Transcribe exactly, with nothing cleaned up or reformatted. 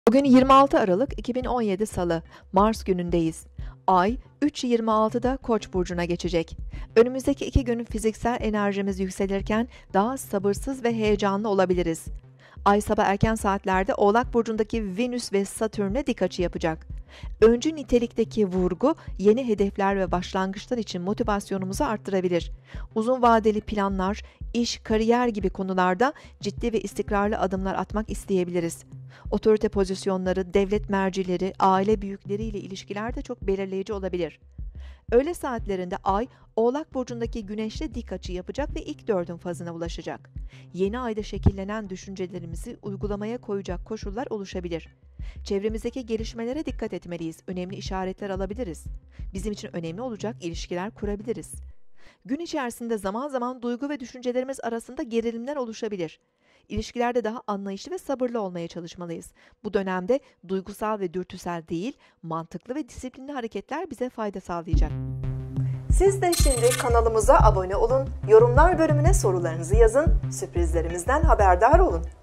Bugün yirmi altı Aralık iki bin on yedi Salı, Mars günündeyiz. Ay üç yirmi altıda Koç burcuna geçecek. Önümüzdeki iki gün fiziksel enerjimiz yükselirken daha sabırsız ve heyecanlı olabiliriz. Ay sabah erken saatlerde Oğlak burcundaki Venüs ve Satürn'e dik açı yapacak. Öncü nitelikteki vurgu yeni hedefler ve başlangıçlar için motivasyonumuzu arttırabilir. Uzun vadeli planlar, iş, kariyer gibi konularda ciddi ve istikrarlı adımlar atmak isteyebiliriz. Otorite pozisyonları, devlet mercileri, aile büyükleriyle ilişkiler de çok belirleyici olabilir. Öğle saatlerinde Ay, Oğlak burcundaki Güneş'le dik açı yapacak ve ilk dördün fazına ulaşacak. Yeni ayda şekillenen düşüncelerimizi uygulamaya koyacak koşullar oluşabilir. Çevremizdeki gelişmelere dikkat etmeliyiz. Önemli işaretler alabiliriz. Bizim için önemli olacak ilişkiler kurabiliriz. Gün içerisinde zaman zaman duygu ve düşüncelerimiz arasında gerilimler oluşabilir. İlişkilerde daha anlayışlı ve sabırlı olmaya çalışmalıyız. Bu dönemde duygusal ve dürtüsel değil, mantıklı ve disiplinli hareketler bize fayda sağlayacak. Siz de şimdi kanalımıza abone olun, yorumlar bölümüne sorularınızı yazın, sürprizlerimizden haberdar olun.